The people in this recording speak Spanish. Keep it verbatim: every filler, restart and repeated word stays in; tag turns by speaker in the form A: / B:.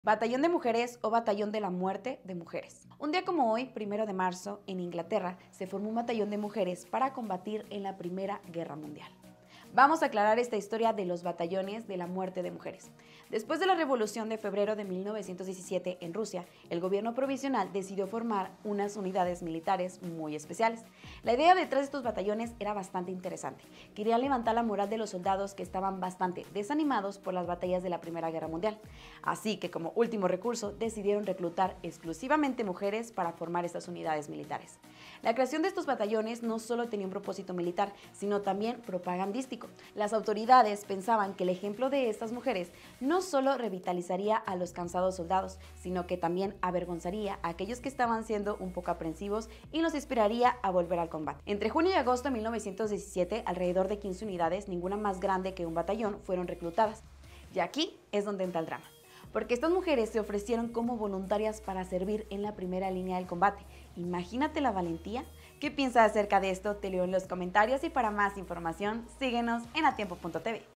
A: Batallón de Mujeres o Batallón de la Muerte de Mujeres. Un día como hoy, primero de marzo, en Inglaterra, se formó un batallón de mujeres para combatir en la Primera Guerra Mundial. Vamos a aclarar esta historia de los batallones de la muerte de mujeres. Después de la Revolución de febrero de mil novecientos diecisiete en Rusia, el gobierno provisional decidió formar unas unidades militares muy especiales. La idea detrás de estos batallones era bastante interesante. Querían levantar la moral de los soldados que estaban bastante desanimados por las batallas de la Primera Guerra Mundial. Así que como último recurso decidieron reclutar exclusivamente mujeres para formar estas unidades militares. La creación de estos batallones no solo tenía un propósito militar, sino también propagandístico. Las autoridades pensaban que el ejemplo de estas mujeres no solo revitalizaría a los cansados soldados, sino que también avergonzaría a aquellos que estaban siendo un poco aprensivos y los inspiraría a volver al combate. Entre junio y agosto de mil novecientos diecisiete, alrededor de quince unidades, ninguna más grande que un batallón, fueron reclutadas. Y aquí es donde entra el drama, porque estas mujeres se ofrecieron como voluntarias para servir en la primera línea del combate. Imagínate la valentía. ¿Qué piensas acerca de esto? Te leo en los comentarios y para más información síguenos en atiempo punto tv.